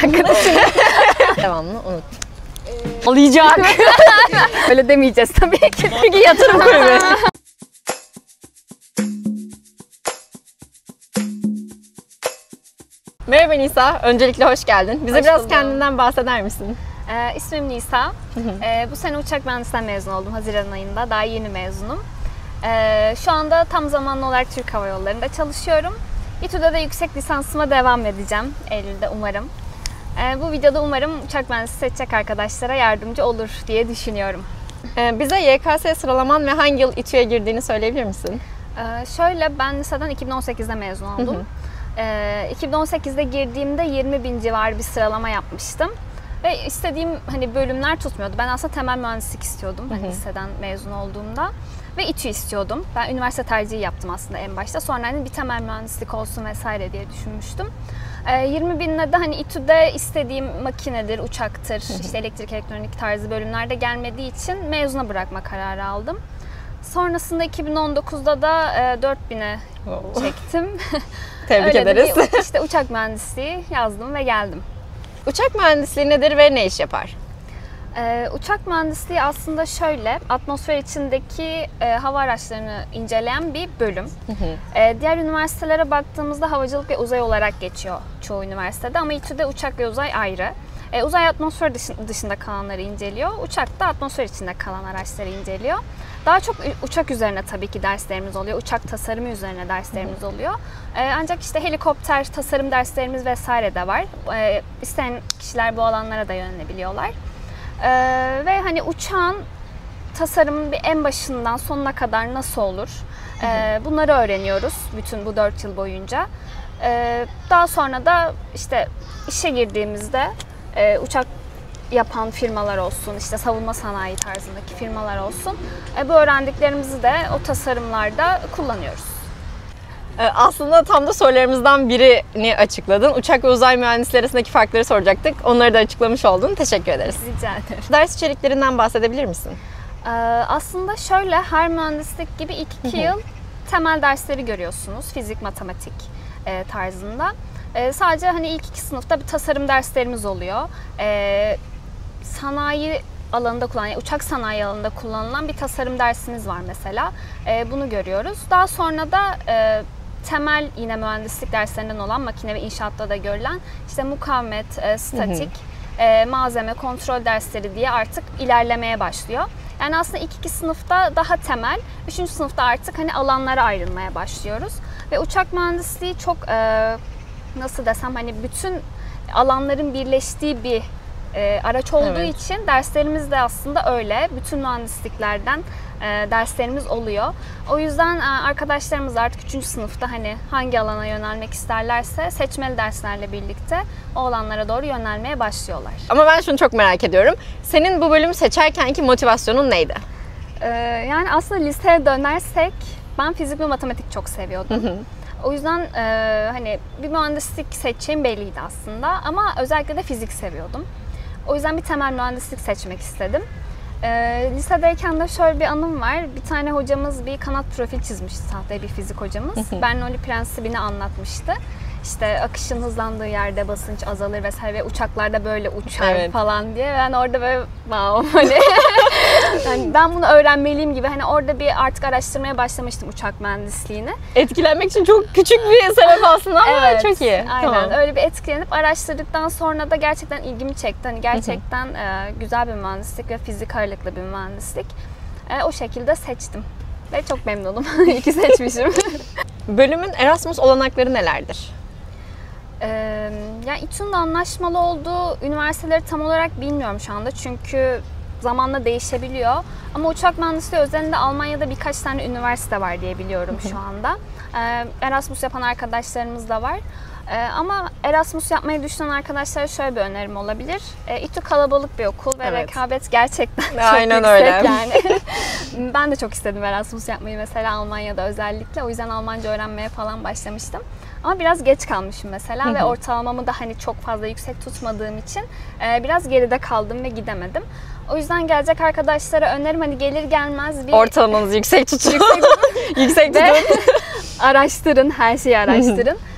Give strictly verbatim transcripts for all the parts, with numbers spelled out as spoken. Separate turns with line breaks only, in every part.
arkadaşım.
Devamını unut. Olacak.
Öyle demeyeceğiz tabii ki.
Çünkü yatırım kulübü. Merhaba Nisa, öncelikle hoş geldin. Bize
Hoş
biraz
buldum.
kendinden bahseder misin?
Ee, ismim Nisa. Ee, bu sene uçak mühendisliğinden mezun oldum Haziran ayında. Daha yeni mezunum. Ee, şu anda tam zamanlı olarak Türk Hava Yolları'nda çalışıyorum. İTÜ'de de yüksek lisansıma devam edeceğim Eylül'de umarım. Ee, bu videoda umarım uçak mühendisi seçecek arkadaşlara yardımcı olur diye düşünüyorum.
Ee, bize Y K S sıralaman ve hangi yıl İTÜ'ye girdiğini söyleyebilir misin?
Ee, şöyle, ben liseden iki bin on sekizde mezun oldum. Hı hı. Ee, iki bin on sekizde girdiğimde yirmi bin civarı bir sıralama yapmıştım. Ve istediğim hani bölümler tutmuyordu. Ben aslında temel mühendislik istiyordum hani liseden mezun olduğumda. Ve İTÜ istiyordum. Ben üniversite tercihi yaptım aslında en başta. Sonra hani bir temel mühendislik olsun vesaire diye düşünmüştüm. Ee, yirmi binle de hani İTÜ'de istediğim makinedir, uçaktır, işte elektrik elektronik tarzı bölümlerde gelmediği için mezuna bırakma kararı aldım. Sonrasında iki bin on dokuzda da e, dört bine oh. çektim.
Tebrik
Öyle
ederiz.
Bir, işte uçak mühendisliği yazdım ve geldim.
Uçak mühendisliği nedir ve ne iş yapar?
Ee, uçak mühendisliği aslında şöyle, atmosfer içindeki e, hava araçlarını inceleyen bir bölüm. Hı hı. E, diğer üniversitelere baktığımızda havacılık ve uzay olarak geçiyor çoğu üniversitede ama İTÜ'de uçak ve uzay ayrı. E, uzay atmosfer dışında kalanları inceliyor, uçak da atmosfer içinde kalan araçları inceliyor. Daha çok uçak üzerine tabii ki derslerimiz oluyor, uçak tasarımı üzerine derslerimiz hı hı. oluyor. E, ancak işte helikopter tasarım derslerimiz vesaire de var. E, isteyen kişiler bu alanlara da yönelebiliyorlar. Ee, ve hani uçağın tasarımının bir en başından sonuna kadar nasıl olur? Ee, bunları öğreniyoruz bütün bu dört yıl boyunca. Ee, daha sonra da işte işe girdiğimizde e, uçak yapan firmalar olsun, işte savunma sanayi tarzındaki firmalar olsun. E, bu öğrendiklerimizi de o tasarımlarda kullanıyoruz.
Aslında tam da sorularımızdan birini açıkladın. Uçak ve uzay mühendisleri arasındaki farkları soracaktık. Onları da açıklamış oldun. Teşekkür ederiz.
Rica ederim.
Ders içeriklerinden bahsedebilir misin?
Ee, aslında şöyle, her mühendislik gibi ilk iki yıl temel dersleri görüyorsunuz. Fizik, matematik e, tarzında. E, sadece hani ilk iki sınıfta bir tasarım derslerimiz oluyor. E, sanayi alanında kullanılan, yani uçak sanayi alanında kullanılan bir tasarım dersimiz var mesela. E, bunu görüyoruz. Daha sonra da e, temel yine mühendislik derslerinden olan makine ve inşaatta da görülen işte mukavemet, e, statik, hı hı. E, malzeme, kontrol dersleri diye artık ilerlemeye başlıyor. Yani aslında ilk iki sınıfta daha temel, üçüncü sınıfta artık hani alanlara ayrılmaya başlıyoruz. Ve uçak mühendisliği çok e, nasıl desem hani bütün alanların birleştiği bir e, araç olduğu evet. için derslerimiz de aslında öyle. Bütün mühendisliklerden e, derslerimiz oluyor. O yüzden e, arkadaşlarımız artık üçüncü sınıfta hani hangi alana yönelmek isterlerse seçmeli derslerle birlikte o alanlara doğru yönelmeye başlıyorlar.
Ama ben şunu çok merak ediyorum. Senin bu bölümü seçerkenki motivasyonun neydi?
E, yani aslında liseye dönersek ben fizik ve matematik çok seviyordum. Hı hı. O yüzden e, hani bir mühendislik seçeceğim belliydi aslında ama özellikle de fizik seviyordum. O yüzden bir temel mühendislik seçmek istedim. E, lisedeyken de şöyle bir anım var. Bir tane hocamız bir kanat profil çizmişti, tahtaya bir fizik hocamız. Bernoulli prensibini anlatmıştı. İşte akışın hızlandığı yerde basınç azalır vesaire ve uçaklarda böyle uçar evet. falan diye. Ben orada böyle wow hani yani ben bunu öğrenmeliyim gibi hani orada bir artık araştırmaya başlamıştım uçak mühendisliğini.
Etkilenmek için çok küçük bir sebep aslında ama evet, çok iyi.
Aynen
tamam.
Öyle bir etkilenip araştırdıktan sonra da gerçekten ilgimi çekti. Hani gerçekten e, güzel bir mühendislik ve fizik ağırlıklı bir mühendislik. E, o şekilde seçtim. Ve çok memnunum. İyi ki seçmişim.
Bölümün Erasmus olanakları nelerdir?
Ee, yani İTÜ'nün anlaşmalı olduğu üniversiteleri tam olarak bilmiyorum şu anda çünkü zamanla değişebiliyor. Ama uçak mühendisliği özelinde Almanya'da birkaç tane üniversite var diye biliyorum şu anda. Ee, Erasmus yapan arkadaşlarımız da var. Ee, ama Erasmus yapmayı düşünen arkadaşlara şöyle bir önerim olabilir. Ee, İTÜ kalabalık bir okul ve evet. rekabet gerçekten çok
Aynen
yüksek
öyle.
yani. Ben de çok istedim Erasmus yapmayı mesela Almanya'da özellikle. O yüzden Almanca öğrenmeye falan başlamıştım. Ama biraz geç kalmışım mesela hı hı. ve ortalamamı da hani çok fazla yüksek tutmadığım için e, biraz geride kaldım ve gidemedim. O yüzden gelecek arkadaşlara önerim hani gelir gelmez bir...
Ortalamanızı yüksek tutun. yüksek, yüksek tutun.
Araştırın, her şeyi araştırın.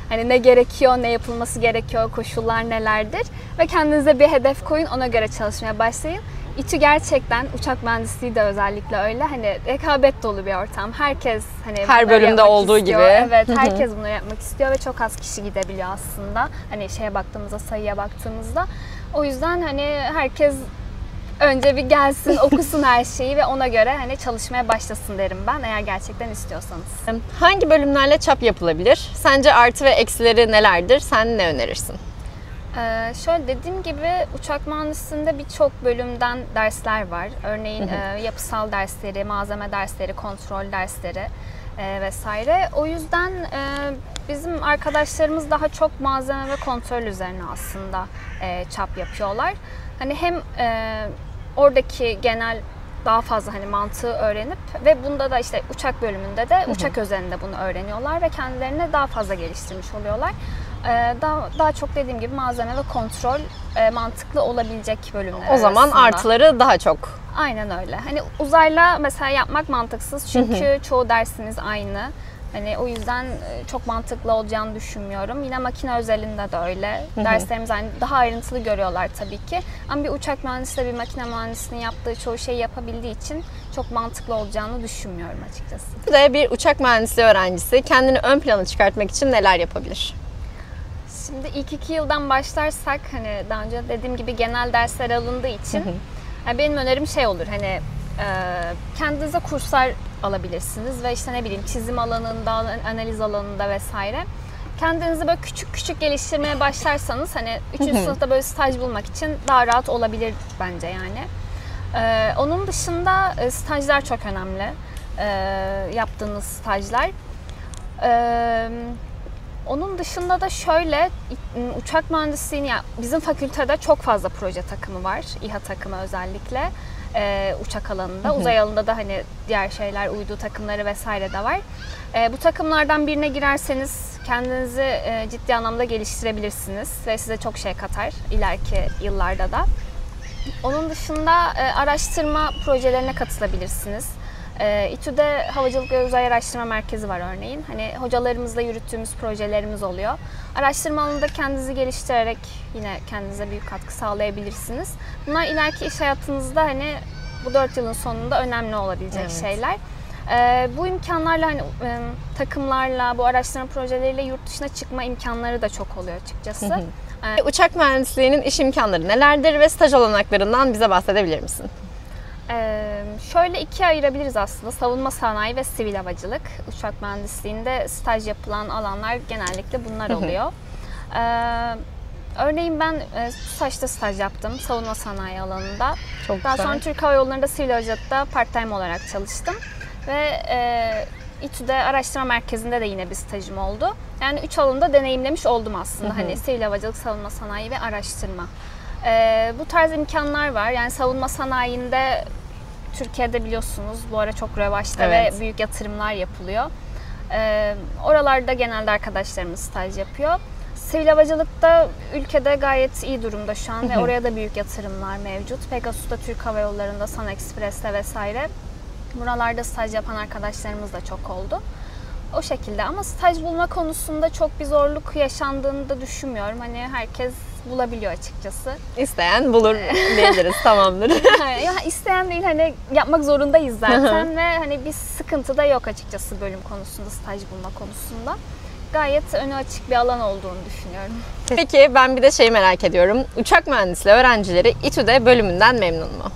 Hani ne gerekiyor, ne yapılması gerekiyor, koşullar nelerdir ve kendinize bir hedef koyun, ona göre çalışmaya başlayın. İTÜ gerçekten, uçak mühendisliği de özellikle öyle, hani rekabet dolu bir ortam. Herkes hani
her bölümde olduğu
istiyor.
gibi.
Evet, herkes bunu yapmak istiyor ve çok az kişi gidebiliyor aslında. Hani şeye baktığımızda, sayıya baktığımızda. O yüzden hani herkes önce bir gelsin, okusun her şeyi ve ona göre hani çalışmaya başlasın derim ben, eğer gerçekten istiyorsanız.
Hangi bölümlerle çap yapılabilir? Sence artı ve eksileri nelerdir? Sen ne önerirsin?
Ee, şöyle dediğim gibi uçak mühendisliğinde birçok bölümden dersler var. Örneğin e, yapısal dersleri, malzeme dersleri, kontrol dersleri e, vesaire. O yüzden e, bizim arkadaşlarımız daha çok malzeme ve kontrol üzerine aslında e, çap yapıyorlar. Hani hem e, oradaki genel daha fazla hani mantığı öğrenip ve bunda da işte uçak bölümünde de uçak özelinde bunu öğreniyorlar ve kendilerini daha fazla geliştirmiş oluyorlar. Ee, daha, daha çok dediğim gibi malzeme ve kontrol e, mantıklı olabilecek bölümler
O zaman
arasında.
artıları daha çok.
Aynen öyle. Hani uzayla mesela yapmak mantıksız çünkü çoğu dersiniz aynı. Hani o yüzden çok mantıklı olacağını düşünmüyorum. Yine makine özelinde de öyle. Hı hı. Derslerimiz aynı. Daha ayrıntılı görüyorlar tabii ki. Ama bir uçak mühendisi de bir makine mühendisinin yaptığı çoğu şeyi yapabildiği için çok mantıklı olacağını düşünmüyorum açıkçası.
Bir de bir uçak mühendisliği öğrencisi kendini ön plana çıkartmak için neler yapabilir?
Şimdi ilk iki yıldan başlarsak, hani daha önce dediğim gibi genel dersler alındığı için hı hı. Yani benim önerim şey olur, hani e, kendinize kurslar alabilirsiniz ve işte ne bileyim çizim alanında, analiz alanında vesaire. Kendinizi böyle küçük küçük geliştirmeye başlarsanız hani üçüncü sınıfta böyle staj bulmak için daha rahat olabilir bence yani. E, onun dışında e, stajlar çok önemli. E, yaptığınız stajlar. E, Onun dışında da şöyle, uçak mühendisliğini, yani bizim fakültede çok fazla proje takımı var, İHA takımı özellikle e, uçak alanında, hı hı. Uzay alanında da hani diğer şeyler, uydu takımları vesaire de var. E, bu takımlardan birine girerseniz kendinizi e, ciddi anlamda geliştirebilirsiniz ve size çok şey katar ileriki yıllarda da. Onun dışında e, araştırma projelerine katılabilirsiniz. E, İTÜ'de Havacılık ve Uzay Araştırma Merkezi var örneğin. Hani hocalarımızla yürüttüğümüz projelerimiz oluyor. Araştırma alanında kendinizi geliştirerek yine kendinize büyük katkı sağlayabilirsiniz. Bunlar ileriki iş hayatınızda hani bu dört yılın sonunda önemli olabilecek evet. şeyler. E, bu imkanlarla hani e, takımlarla, bu araştırma projeleriyle yurt dışına çıkma imkanları da çok oluyor açıkçası. Hı hı.
E, Uçak mühendisliğinin iş imkanları nelerdir ve staj olanaklarından bize bahsedebilir misin?
Ee, şöyle ikiye ayırabiliriz aslında. Savunma sanayi ve sivil havacılık. Uçak mühendisliğinde staj yapılan alanlar genellikle bunlar oluyor. Ee, örneğin ben e, TUSAŞ'ta staj yaptım. Savunma sanayi alanında.
Çok
Daha
güzel.
sonra Türk Hava Yolları'nda sivil havacılıkta part-time olarak çalıştım. Ve e, İTÜ'de araştırma merkezinde de yine bir stajım oldu. Yani üç alanda deneyimlemiş oldum aslında. Hı hı. Hani sivil havacılık, savunma sanayi ve araştırma. Ee, bu tarz imkanlar var. Yani savunma sanayinde Türkiye'de biliyorsunuz bu ara çok revaçta evet. ve büyük yatırımlar yapılıyor. Ee, oralarda genelde arkadaşlarımız staj yapıyor. Sivil havacılıkta ülkede gayet iyi durumda şu an ve oraya da büyük yatırımlar mevcut. Pegasus'ta, Türk Hava Yolları'nda, Sun Express'te vesaire. Buralarda staj yapan arkadaşlarımız da çok oldu. O şekilde, ama staj bulma konusunda çok bir zorluk yaşandığını da düşünmüyorum. Hani herkes bulabiliyor açıkçası.
İsteyen bulur diyebiliriz, tamamdır.
Ya isteyen değil, hani yapmak zorundayız zaten ve hani bir sıkıntı da yok açıkçası bölüm konusunda, staj bulma konusunda. Gayet önü açık bir alan olduğunu düşünüyorum.
Peki ben bir de şeyi merak ediyorum. Uçak mühendisliği öğrencileri İTÜ'de bölümünden memnun mu?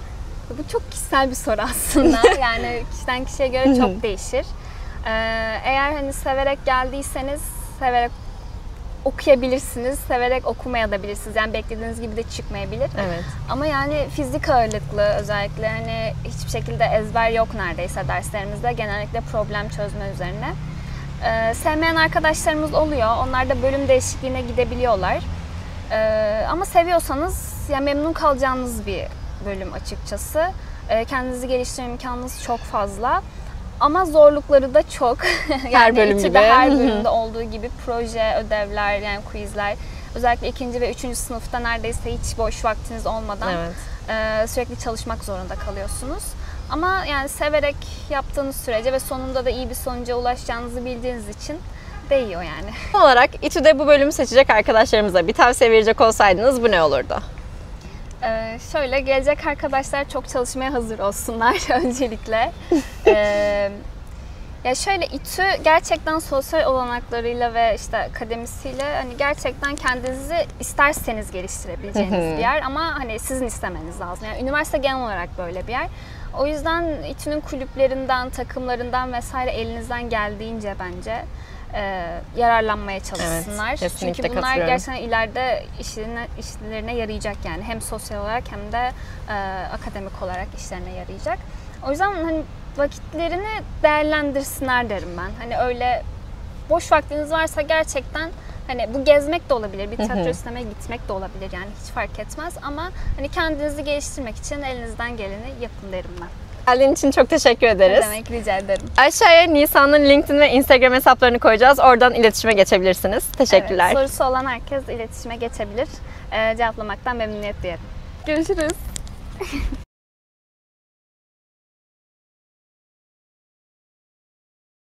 Bu çok kişisel bir soru aslında. Yani kişiden kişiye göre çok değişir. Ee, eğer hani severek geldiyseniz severek okuyabilirsiniz, severek okumayabilirsiniz. Yani beklediğiniz gibi de çıkmayabilir.
Evet.
Ama yani fizik ağırlıklı, özellikle hani hiçbir şekilde ezber yok neredeyse derslerimizde. Genellikle problem çözme üzerine. Ee, sevmeyen arkadaşlarımız oluyor. Onlar da bölüm değişikliğine gidebiliyorlar. Ee, ama seviyorsanız ya memnun kalacağınız bir bölüm açıkçası. Ee, kendinizi geliştirme imkanınız çok fazla. Ama zorlukları da çok. Yani
her bölüm gibi.
Her bölümde olduğu gibi proje, ödevler, yani quizler. Özellikle ikinci ve üçüncü sınıfta neredeyse hiç boş vaktiniz olmadan
evet.
e, sürekli çalışmak zorunda kalıyorsunuz. Ama yani severek yaptığınız sürece ve sonunda da iyi bir sonuca ulaşacağınızı bildiğiniz için değiyor yani.
Son olarak İTÜ'de bu bölümü seçecek arkadaşlarımıza bir tavsiye verecek olsaydınız bu ne olurdu?
Ee, şöyle gelecek arkadaşlar çok çalışmaya hazır olsunlar öncelikle. ee, ya şöyle İTÜ gerçekten sosyal olanaklarıyla ve işte akademisiyle hani gerçekten kendinizi isterseniz geliştirebileceğiniz bir yer ama hani sizin istemeniz lazım. Yani üniversite genel olarak böyle bir yer. O yüzden İTÜ'nün kulüplerinden, takımlarından vesaire elinizden geldiğince bence e, yararlanmaya çalışsınlar.
Evet, kesinlikle
Çünkü bunlar
katılıyorum.
gerçekten ileride işlerine, işlerine yarayacak yani. Hem sosyal olarak hem de e, akademik olarak işlerine yarayacak. O yüzden hani vakitlerini değerlendirsinler derim ben. Hani öyle boş vaktiniz varsa gerçekten hani bu gezmek de olabilir, bir tiyatro istemeye gitmek de olabilir yani hiç fark etmez ama hani kendinizi geliştirmek için elinizden geleni yapın derim ben.
Geldiğin için çok teşekkür ederiz.
Ne demek, rica ederim.
Aşağıya Nisan'ın LinkedIn ve Instagram hesaplarını koyacağız. Oradan iletişime geçebilirsiniz. Teşekkürler.
Evet, sorusu olan herkes iletişime geçebilir. Ee, cevaplamaktan memnuniyet duyarım. Görüşürüz.